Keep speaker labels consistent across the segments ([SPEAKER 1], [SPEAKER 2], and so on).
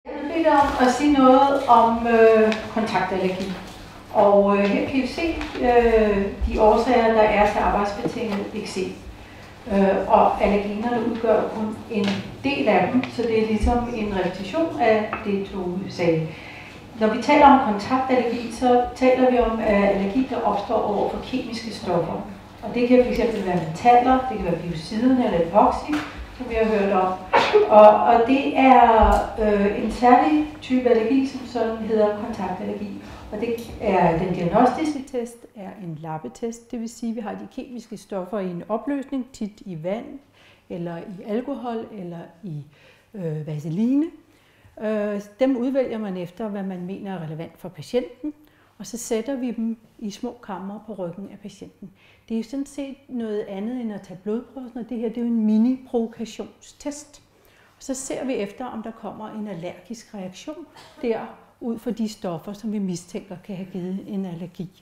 [SPEAKER 1] Jeg vil bede dig om at sige noget om kontaktallergi. Og her kan I se de årsager, der er til arbejdsbetinget eksem. Og allergenerne udgør kun en del af dem, så det er ligesom en repetition af det, du sagde. Når vi taler om kontaktallergi, så taler vi om allergi, der opstår over for kemiske stoffer. Og det kan fx være metaller, det kan være biociden eller epoxy, som vi har hørt om. Og det er en særlig type allergi, som sådan hedder kontaktallergi. Og det er den diagnostiske test er en lappetest, det vil sige, at vi har de kemiske stoffer i en opløsning, tit i vand, eller i alkohol, eller i vaseline. Dem udvælger man efter, hvad man mener er relevant for patienten, og så sætter vi dem i små kamre på ryggen af patienten. Det er sådan set noget andet end at tage blodprøver, og det her det er jo en mini-provokationstest. Og så ser vi efter, om der kommer en allergisk reaktion der ud fra de stoffer, som vi mistænker kan have givet en allergi.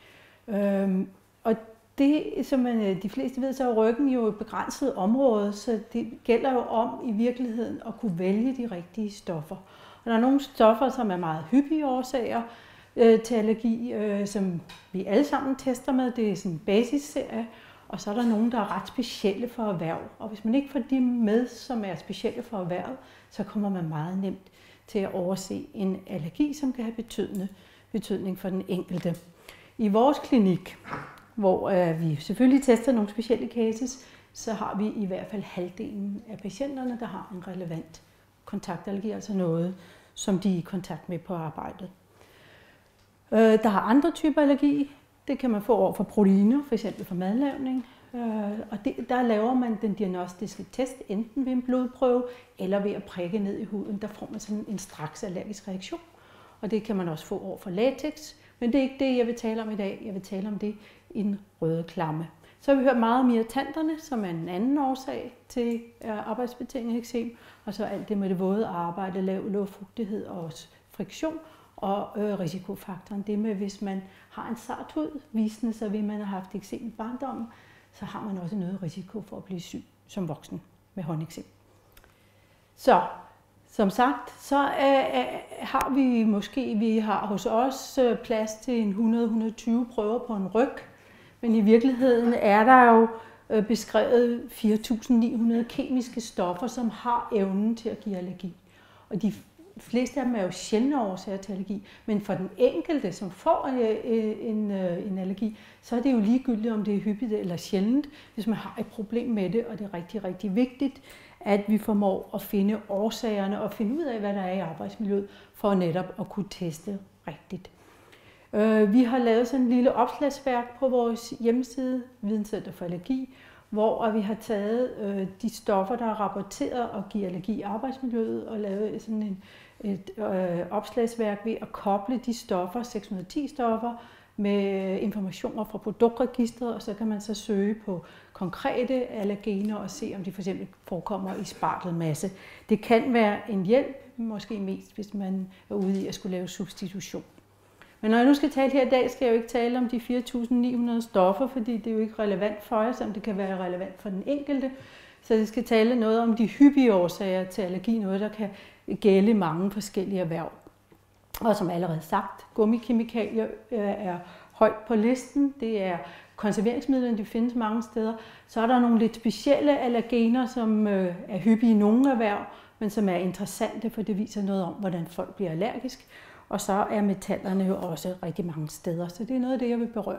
[SPEAKER 1] Og det, som de fleste ved, så er ryggen jo et begrænset område, så det gælder jo om i virkeligheden at kunne vælge de rigtige stoffer. Og der er nogle stoffer, som er meget hyppige årsager til allergi, som vi alle sammen tester med. Det er sådan en basisserie. Og så er der nogle, der er ret specielle for erhverv. Og hvis man ikke får de med, som er specielle for erhvervet, så kommer man meget nemt til at overse en allergi, som kan have betydning for den enkelte. I vores klinik, hvor vi selvfølgelig tester nogle specielle cases, så har vi i hvert fald halvdelen af patienterne, der har en relevant kontaktallergi, altså noget, som de er i kontakt med på arbejdet. Der har andre typer allergi. Det kan man få over for proteiner, f.eks. for madlavning. Og der laver man den diagnostiske test, enten ved en blodprøve eller ved at prikke ned i huden. Der får man sådan en straks allergisk reaktion. Og det kan man også få over for latex. Men det er ikke det, jeg vil tale om i dag. Jeg vil tale om det i en røde klamme. Så har vi hørt meget om irritanterne, som er en anden årsag til arbejdsbetinget eksem. Og så alt det med det våde arbejde, lav luftfugtighed og også friktion. Og risikofaktoren, det med, hvis man har en sart hud, visende sig ved, at man har haft eksem i barndommen, så har man også noget risiko for at blive syg som voksen med håndeksem. Så som sagt, så har vi har hos os plads til 100-120 prøver på en ryg, men i virkeligheden er der jo beskrevet 4.900 kemiske stoffer, som har evnen til at give allergi. Og de fleste af dem er jo sjældne årsager til allergi, men for den enkelte, som får en allergi, så er det jo ligegyldigt, om det er hyppigt eller sjældent, hvis man har et problem med det, og det er rigtig, rigtig vigtigt, at vi formår at finde årsagerne og finde ud af, hvad der er i arbejdsmiljøet, for netop at kunne teste rigtigt. Vi har lavet sådan en lille opslagsværk på vores hjemmeside, Videnscenter for Allergi, hvor vi har taget de stoffer, der er rapporteret og giver allergi i arbejdsmiljøet, og lavet sådan et opslagsværk ved at koble de stoffer, 610 stoffer, med informationer fra produktregistret, og så kan man så søge på konkrete allergener og se, om de f.eks. forekommer i spartelmasse. Det kan være en hjælp, måske mest, hvis man er ude i at skulle lave substitution. Men når jeg nu skal tale her i dag, skal jeg jo ikke tale om de 4.900 stoffer, fordi det er jo ikke relevant for jer, som det kan være relevant for den enkelte. Så jeg skal tale noget om de hyppige årsager til allergi, noget der kan gælde mange forskellige erhverv. Og som allerede sagt, gummikemikalier er højt på listen. Det er konserveringsmidlerne, de findes mange steder. Så er der nogle lidt specielle allergener, som er hyppige i nogle erhverv, men som er interessante, for det viser noget om, hvordan folk bliver allergisk. Og så er metallerne jo også rigtig mange steder, så det er noget af det, jeg vil berøre.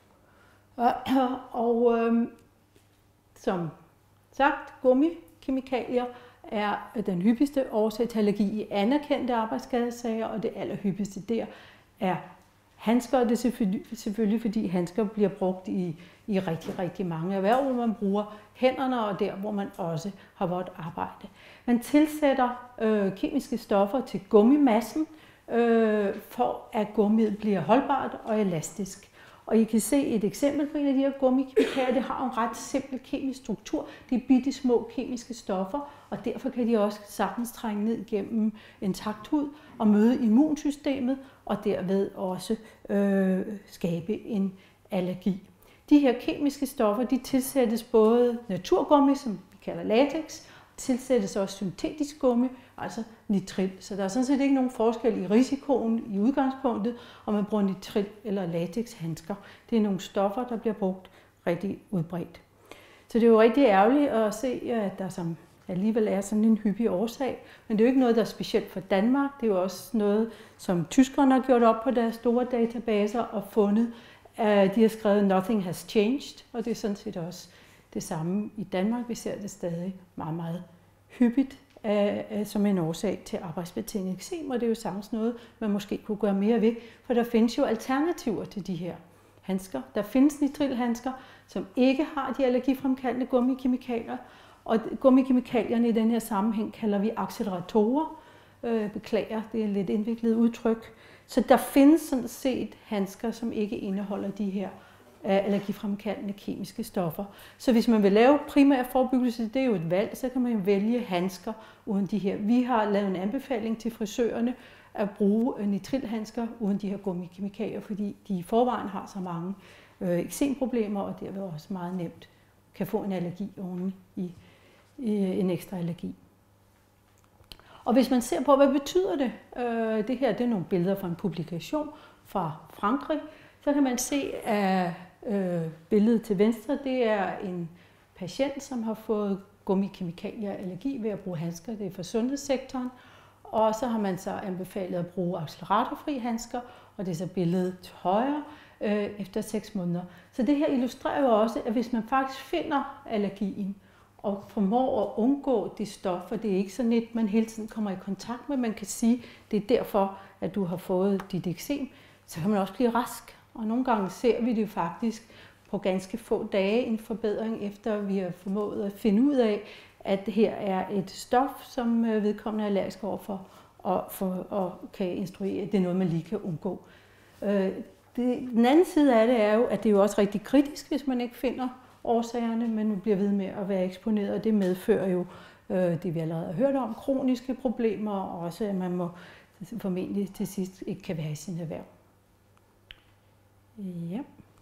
[SPEAKER 1] Og som sagt, gummikemikalier er den hyppigste årsag til allergi i anerkendte arbejdsskadesager, og det allerhyppigste der er handsker, og det er selvfølgelig fordi handsker bliver brugt i rigtig, rigtig mange erhverv, hvor man bruger hænderne, og der, hvor man også har vådt arbejde. Man tilsætter kemiske stoffer til gummimassen, for at gummiet bliver holdbart og elastisk. Og I kan se et eksempel på en af de her gummikemikalier. Det har en ret simpel kemisk struktur. Det er bitte små kemiske stoffer, og derfor kan de også sagtens trænge ned gennem intakt hud og møde immunsystemet, og derved også skabe en allergi. De her kemiske stoffer, de tilsættes både naturgummi, som vi kalder latex, tilsættes også syntetisk gummi,
[SPEAKER 2] altså nitril. Så der er sådan set ikke nogen forskel i risikoen i udgangspunktet, om man bruger nitril eller latexhandsker. Det er nogle stoffer, der bliver brugt rigtig udbredt. Så det er jo rigtig ærgerligt at se, at der som alligevel er sådan en hyppig årsag. Men det er jo ikke noget, der er specielt for Danmark. Det er jo også noget, som tyskerne har gjort op på deres store databaser og fundet. De har skrevet "Nothing has changed", og det er sådan set også det samme i Danmark. Vi ser det stadig meget, meget hyppigt som en årsag til arbejdsbetinget eksem, og det er jo sagtens noget, man måske kunne gøre mere ved, for der findes jo alternativer til de her handsker. Der findes nitrilhandsker, som ikke har de allergifremkaldende gummikemikalier, og gummikemikalierne i den her sammenhæng kalder vi acceleratorer. Beklager, det er et lidt indviklet udtryk. Så der findes sådan set handsker, som ikke indeholder de her allergifremkaldende kemiske stoffer. Så hvis man vil lave primær forebyggelse, det er jo et valg, så kan man vælge handsker uden de her. Vi har lavet en anbefaling til frisørerne at bruge nitrilhandsker uden de her gummikemikalier, fordi de i forvejen har så mange eksemproblemer, og derved også meget nemt kan få en allergi oven i en ekstra allergi. Og hvis man ser på, hvad betyder det? Det her det er nogle billeder fra en publikation fra Frankrig. Så kan man se, at billedet til venstre, det er en patient, som har fået gummikemikalieallergi ved at bruge handsker. Det er fra sundhedssektoren. Og så har man så anbefalet at bruge acceleratorfri handsker, og det er så billedet til højre efter 6 måneder. Så det her illustrerer jo også, at hvis man faktisk finder allergien, og formår at undgå det stof, for det er ikke sådan et, man hele tiden kommer i kontakt med. Man kan sige, det er derfor, at du har fået dit eksem, så kan man også blive rask. Og nogle gange ser vi det faktisk på ganske få dage en forbedring, efter vi har formået at finde ud af, at her er et stof, som vedkommende er allergisk overfor, og kan instruere, at det er noget, man lige kan undgå. Den anden side af det er jo, at det er jo også rigtig kritisk, hvis man ikke finder årsagerne, men man bliver ved med at være eksponeret, og det medfører jo det, vi allerede har hørt om, kroniske problemer, og også at man må formentlig til sidst ikke kan være i sin erhverv. Ja.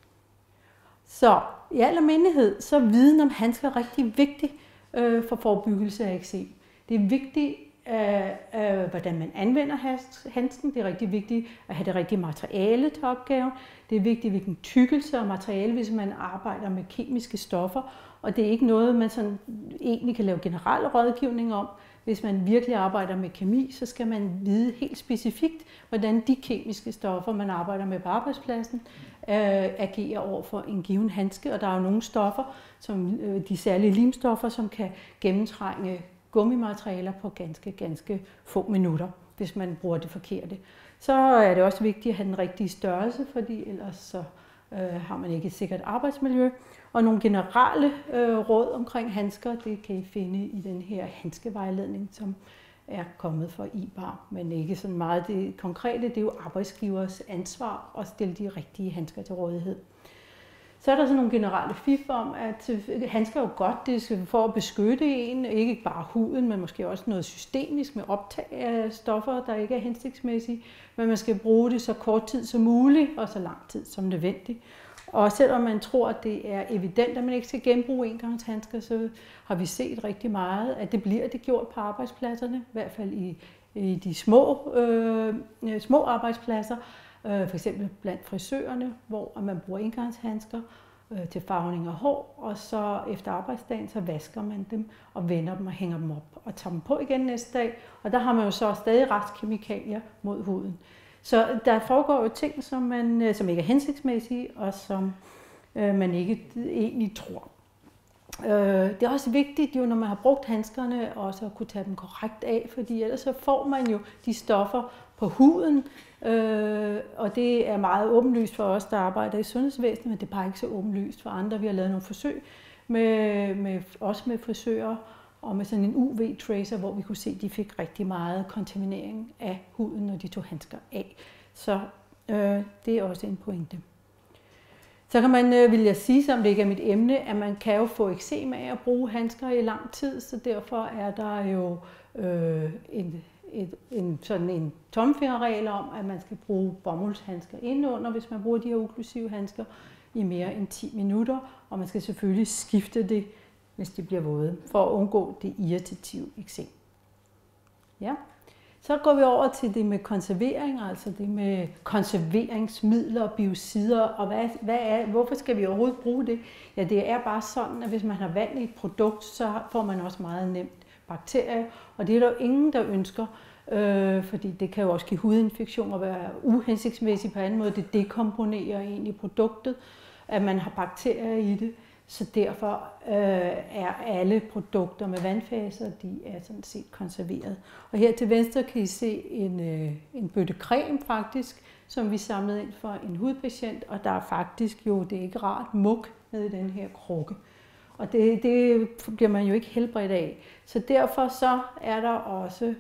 [SPEAKER 2] Så i al almindelighed, så er viden om handsker rigtig vigtig for forebyggelse af eksem. Det er vigtigt, hvordan man anvender handsken. Det er rigtig vigtigt at have det rigtige materiale til opgaven. Det er vigtigt, hvilken tykkelse og materiale, hvis man arbejder med kemiske stoffer. Og det er ikke noget, man sådan egentlig kan lave generel rådgivning om. Hvis man virkelig arbejder med kemi, så skal man vide helt specifikt, hvordan de kemiske stoffer, man arbejder med på arbejdspladsen, agerer over for en given handske. Og der er jo nogle stoffer, som de særlige limstoffer, som kan gennemtrænge gummimaterialer på ganske få minutter, hvis man bruger det forkerte. Så er det også vigtigt at have den rigtige størrelse, fordi ellers så har man ikke et sikkert arbejdsmiljø. Og nogle generelle råd omkring handsker, det kan I finde i den her handskevejledning, som er kommet fra IBAR, men ikke sådan meget det konkrete. Det er jo arbejdsgivers ansvar at stille de rigtige handsker til rådighed. Så er der sådan nogle generelle fif om, at handsker er jo godt, det er for at beskytte en, ikke bare huden, men måske også noget systemisk med optag af stoffer, der ikke er hensigtsmæssige. Men man skal bruge det så kort tid som muligt, og så lang tid som nødvendigt. Og selvom man tror, at det er evident, at man ikke skal genbruge engangshandsker, så har vi set rigtig meget, at det bliver det gjort på arbejdspladserne, i hvert fald i de små arbejdspladser. For eksempel blandt frisørerne, hvor man bruger engangshandsker til farvning af hår, og så efter arbejdsdagen, så vasker man dem og vender dem og hænger dem op og tager dem på igen næste dag. Og der har man jo så stadig restkemikalier mod huden. Så der foregår jo ting, som ikke er hensigtsmæssige, og som man ikke egentlig tror. Det er også vigtigt, jo, når man har brugt handskerne, også at kunne tage dem korrekt af, fordi ellers så får man jo de stoffer på huden, og det er meget åbenlyst for os, der arbejder i sundhedsvæsenet, men det er bare ikke så åbenlyst for andre. Vi har lavet nogle forsøg, også med frisører, og med sådan en UV-tracer, hvor vi kunne se, at de fik rigtig meget kontaminering af huden, når de tog handsker af. Så det er også en pointe. Så kan man, vil jeg sige, som det ikke er mit emne, at man kan jo få eksem af at bruge handsker i lang tid, så derfor er der jo sådan en tommelfingerregel om, at man skal bruge bomuldshandsker indenunder, hvis man bruger de her okklusive handsker, i mere end 10 minutter, og man skal selvfølgelig skifte det, hvis de bliver våde, for at undgå det irritative eksem. Ja. Så går vi over til det med konservering, altså det med konserveringsmidler og biocider, og hvorfor skal vi overhovedet bruge det? Ja, det er bare sådan, at hvis man har vand i et produkt, så får man også meget nemt bakterier, og det er der jo ingen, der ønsker, fordi det kan jo også give hudinfektioner og være uhensigtsmæssigt på anden måde. Det dekomponerer egentlig produktet, at man har bakterier i det. Så derfor er alle produkter med vandfaser, de er sådan set konserveret. Og her til venstre kan I se en bøtte creme faktisk, som vi samlede ind for en hudpatient, og der er faktisk jo, det er ikke rart, muk nede i den her krukke. Og det bliver man jo ikke helbredt af. Så derfor så er der også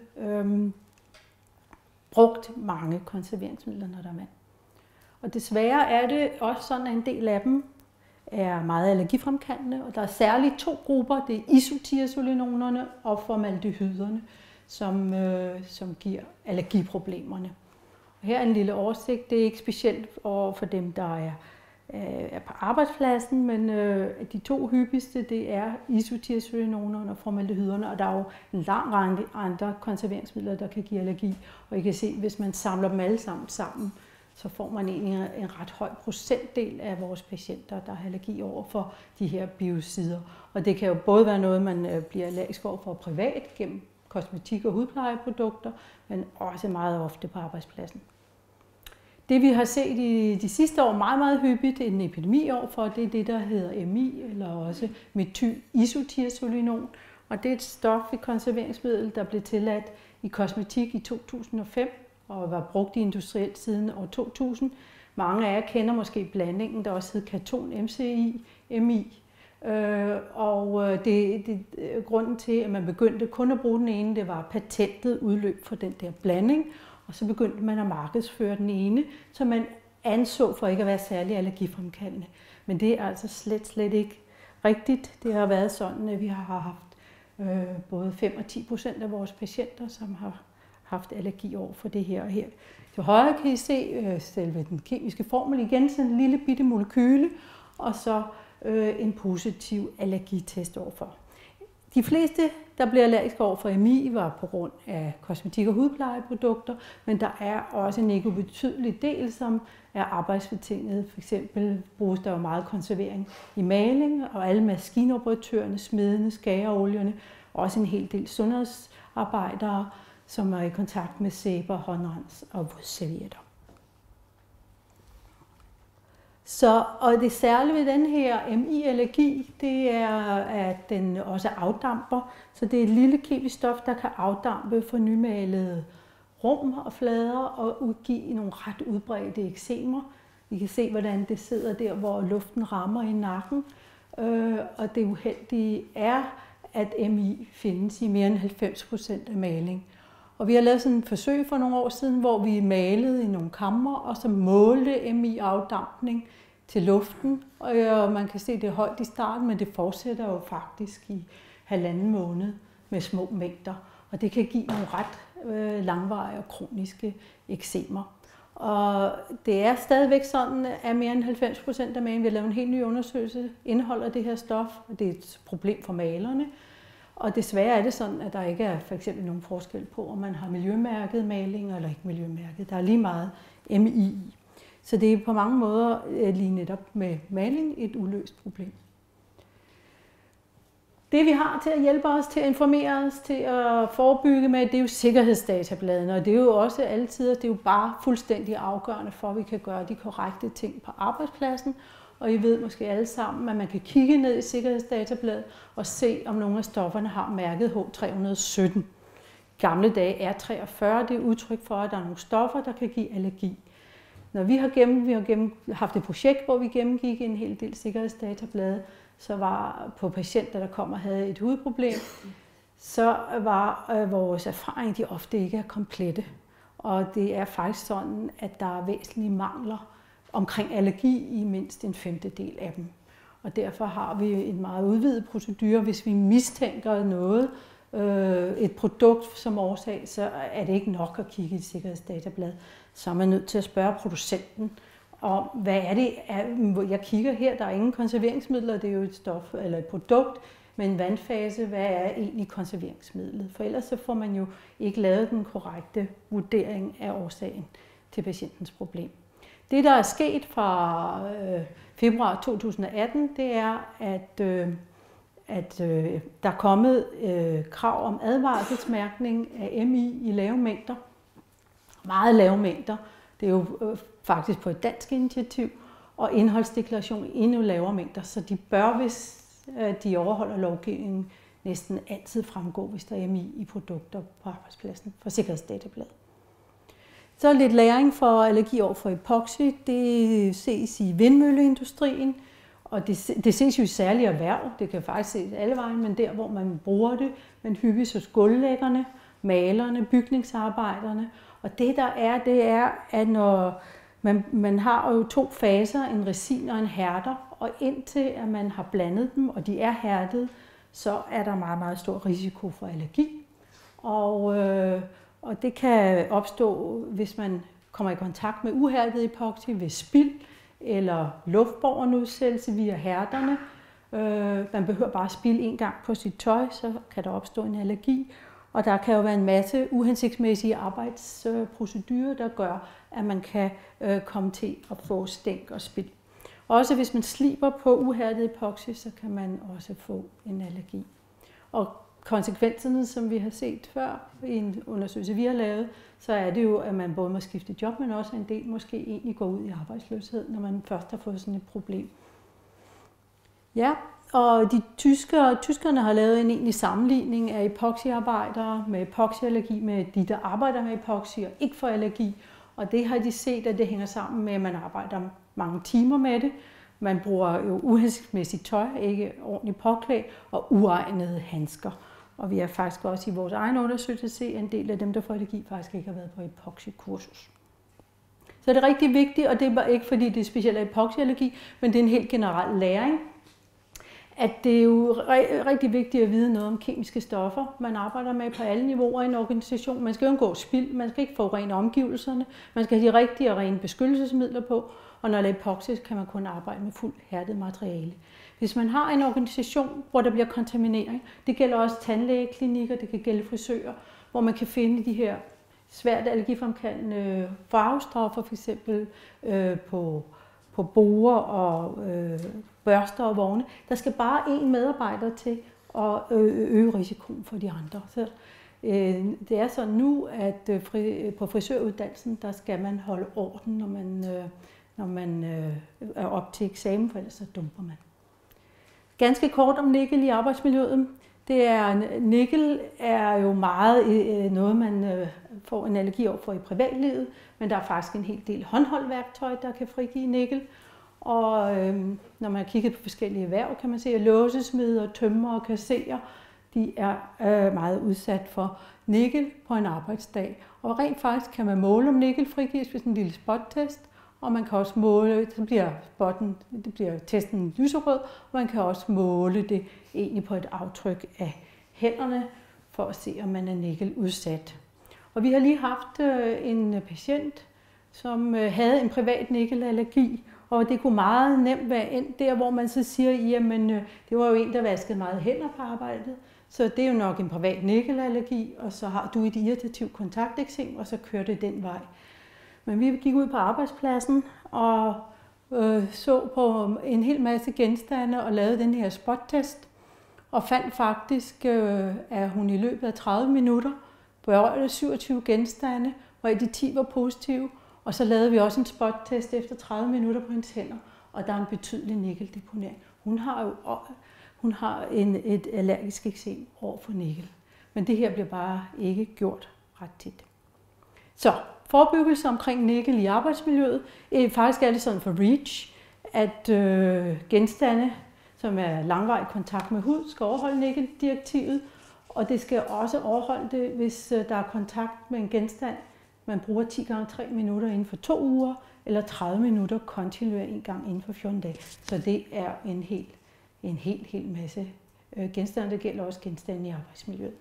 [SPEAKER 2] brugt mange konserveringsmidler, når der er vand. Og desværre er det også sådan, at en del af dem er meget allergifremkaldende, og der er særligt 2 grupper, det er isotiazolinonerne og formaldehyderne, som giver allergiproblemerne. Og her er en lille oversigt, det er ikke specielt for dem, der er på arbejdspladsen, men de 2 hyppigste, det er isotiazolinonerne og formaldehyderne, og der er jo en lang række andre konserveringsmidler, der kan give allergi, og I kan se, hvis man samler dem alle sammen, så får man egentlig en ret høj procentdel af vores patienter, der har allergi over for de her biocider. Og det kan jo både være noget, man bliver allergisk over for privat gennem kosmetik og hudplejeprodukter, men også meget ofte på arbejdspladsen. Det vi har set i de sidste år meget, meget hyppigt en epidemi overfor, det er det, der hedder MI, eller også metylisotiazolinon. Og det er et stof, et konserveringsmiddel, der blev tilladt i kosmetik i 2005, og var brugt i industrielt siden år 2000. Mange af jer kender måske blandingen, der også hed Katon MCI, MI. Grunden til, at man begyndte kun at bruge den ene, det var patentet udløb for den der blanding. Og så begyndte man at markedsføre den ene, som man anså for ikke at være særlig allergifremkaldende. Men det er altså slet ikke rigtigt. Det har været sådan, at vi har haft både 5 og 10% af vores patienter, som har haft allergi over for det her og her. Til højre kan I se selve den kemiske formel igen, sådan en lille bitte molekyle, og så en positiv allergitest overfor. De fleste, der bliver allergiske over for MI, var på grund af kosmetik- og hudplejeprodukter, men der er også en ikke ubetydelig del, som er arbejdsbetinget. For eksempel bruges der jo meget konservering i maling, og alle maskinoperatørerne, smedene, skæreolierne, også en hel del sundhedsarbejdere, som er i kontakt med sæber, håndrens og vådservietter. Og det særlige ved den her MI-allergi, det er, at den også afdamper. Så det er et lille kemisk stof, der kan afdampe for nymalede rum og flader og udgive nogle ret udbredte eksemer. Vi kan se, hvordan det sidder der, hvor luften rammer i nakken. Og det uheldige er, at MI findes i mere end 90% af maling. Og vi har lavet sådan et forsøg for nogle år siden, hvor vi malede i nogle kamre, og så målte MI-afdampning til luften. Og man kan se, at det er højt i starten, men det fortsætter jo faktisk i 1,5 måned med små mængder. Og det kan give nogle ret langvarige og kroniske eksemer. Og det er stadigvæk sådan, at mere end 90% af malingen, vi har lavet en helt ny undersøgelse, indeholder det her stof, og det er et problem for malerne. Og desværre er det sådan, at der ikke er for eksempel nogen forskel på, om man har miljømærket maling eller ikke miljømærket. Der er lige meget MI i. Så det er på mange måder lige netop med maling et uløst problem. Det vi har til at hjælpe os, til at informere os, til at forebygge med, det er jo sikkerhedsdatabladene. Og det er jo også altid, det er jo bare fuldstændig afgørende for, at vi kan gøre de korrekte ting på arbejdspladsen. Og I ved måske alle sammen, at man kan kigge ned i sikkerhedsdatabladet og se, om nogle af stofferne har mærket H317. I gamle dage er 43, det er udtryk for, at der er nogle stoffer, der kan give allergi. Når vi har haft et projekt, hvor vi gennemgik en hel del sikkerhedsdatablade, så var på patienter, der kom og havde et hudproblem, så var vores erfaring, de ofte ikke er komplette. Og det er faktisk sådan, at der er væsentlige mangler omkring allergi i mindst 1/5 af dem. Og derfor har vi en meget udvidet procedure. Hvis vi mistænker noget, et produkt som årsag, så er det ikke nok at kigge i et sikkerhedsdatablad. Så er man nødt til at spørge producenten om, hvad er det, jeg kigger her? Der er ingen konserveringsmidler, det er jo et stof eller et produkt med en vandfase, hvad er egentlig konserveringsmidlet? For ellers så får man jo ikke lavet den korrekte vurdering af årsagen til patientens problem. Det, der er sket fra februar 2018, det er, at der er kommet krav om advarselsmærkning af MI i lave mængder. Meget lave mængder. Det er jo faktisk på et dansk initiativ. Og indholdsdeklaration i endnu lavere mængder. Så de bør, hvis de overholder lovgivningen, næsten altid fremgå, hvis der er MI i produkter på arbejdspladsen for Sikkerhedsdatabladet. Så lidt læring for allergi over for epoxy. Det ses i vindmølleindustrien, og det ses jo i særlige erhverv. Det kan faktisk ses alle vejen, men der, hvor man bruger det, man hyppes hos gulvlæggerne, malerne, bygningsarbejderne. Og det er, at når man har jo 2 faser, en resin og en hærder, og indtil at man har blandet dem, og de er hærdet, så er der meget, meget stor risiko for allergi. Og det kan opstå, hvis man kommer i kontakt med uhærdet epoxy ved spild eller luftbåren udsættelse via hærderne. Man behøver bare spilde 1 gang på sit tøj, så kan der opstå en allergi. Og der kan jo være en masse uhensigtsmæssige arbejdsprocedurer, der gør, at man kan komme til at få stænk og spild. Også hvis man sliber på uhærdet epoxy, så kan man også få en allergi. Og konsekvenserne, som vi har set før i en undersøgelse, vi har lavet, så er det jo, at man både må skifte job, men også en del måske egentlig går ud i arbejdsløshed, når man først har fået sådan et problem. Ja, og tyskerne har lavet en egentlig sammenligning af epoxyarbejdere med epoxyallergi med de, der arbejder med epoxy og ikke får allergi. Og det har de set, at det hænger sammen med, at man arbejder mange timer med det. Man bruger jo uhensigtsmæssigt tøj, ikke ordentligt påklædt, og uegnede handsker. Og vi har faktisk også i vores egen undersøgelse set, at en del af dem, der får allergi, faktisk ikke har været på epoxykursus. Så det er rigtig vigtigt, og det er ikke fordi det er specielt epoxyallergi, men det er en helt generel læring, at det er jo rigtig vigtigt at vide noget om kemiske stoffer, man arbejder med på alle niveauer i en organisation. Man skal undgå spild, man skal ikke forurene omgivelserne, man skal have de rigtige og rene beskyttelsesmidler på, og når det er epoxy, kan man kun arbejde med fuldt hærdet materiale. Hvis man har en organisation, hvor der bliver kontaminering, det gælder også tandlægeklinikker, det kan gælde frisører, hvor man kan finde de her svært allergifremkaldende farvestoffer, f.eks. på borer og børster og vogne. Der skal bare én medarbejder til at øge risikoen for de andre. Så det er sådan nu, at på frisøruddannelsen, der skal man holde orden, når man er op til eksamen, for ellers så dumper man. Ganske kort om nikkel i arbejdsmiljøet. Nikkel er jo meget noget, man får en allergi over for i privatlivet, men der er faktisk en hel del håndholdt værktøj, der kan frigive nikkel. Og når man har kigget på forskellige erhverv, kan man se, at låsesmeder, tømrer og kasserer, de er meget udsat for nikkel på en arbejdsdag. Og rent faktisk kan man måle, om nikkel frigives ved sådan en lille spottest, og man kan også måle, så bliver testen lyserød, og man kan også måle det egentlig på et aftryk af hænderne, for at se, om man er nikkeludsat. Og vi har lige haft en patient, som havde en privat nikkelallergi, og det kunne meget nemt være endt der, hvor man så siger, jamen det var jo en, der vaskede meget hænder på arbejdet, så det er jo nok en privat nikkelallergi, og så har du et irritativt kontakteksem, og så kører det den vej. Men vi gik ud på arbejdspladsen og så på en hel masse genstande og lavede den her spottest, og fandt faktisk, at hun i løbet af 30 minutter berørte 27 genstande, hvor de 10 var positive, og så lavede vi også en spottest efter 30 minutter på hendes hænder, og der er en betydelig nikkeldeponering. Hun har et allergisk eksem over for nikkel, men det her bliver bare ikke gjort ret tit. Så forebyggelse omkring nikkel i arbejdsmiljøet. Faktisk er det sådan for REACH, at genstande, som er langvarig kontakt med hud, skal overholde nikkeldirektivet, og det skal også overholde det, hvis der er kontakt med en genstand, man bruger 10 gange 3 minutter inden for 2 uger, eller 30 minutter kontinuerligt 1 gang inden for 14 dage. Så det er en hel masse genstande, der gælder også genstande i arbejdsmiljøet.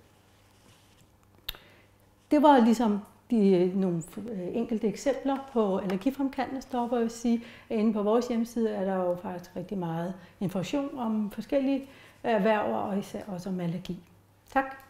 [SPEAKER 2] Det var ligesom nogle enkelte eksempler på allergifremkaldende stoffer. Jeg vil sige, at inde på vores hjemmeside er der jo faktisk rigtig meget information om forskellige erhverv og især også om allergi. Tak.